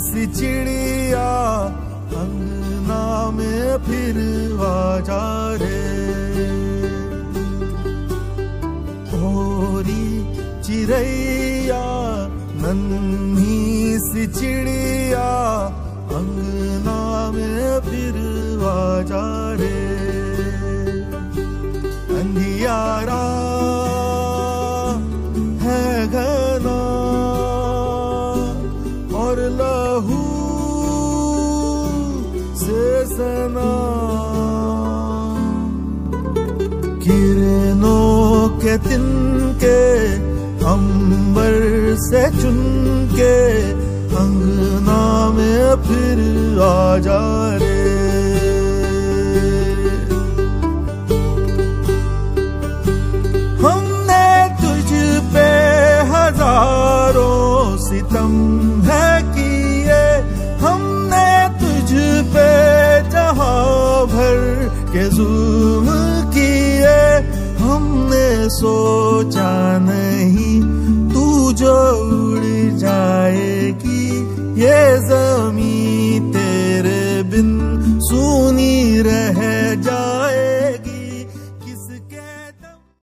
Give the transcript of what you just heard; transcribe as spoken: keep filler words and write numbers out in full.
सी चिड़िया अंगना में फिर आजा रे। ओरी चिड़ैया नन्ही सी चिड़िया अंगना में फिर आजा रे। अंधियारा है घना और लहू से सना, किरणों के तिनके अंबर से चुनके अंगना में फिर आजा रे। हमने तुझ पे हजारों सितम है किए, हमने तुझ पे जहां भर के जुल्म किए। हमने सोचा नहीं तू जो उड़ जाएगी ये ज़मीं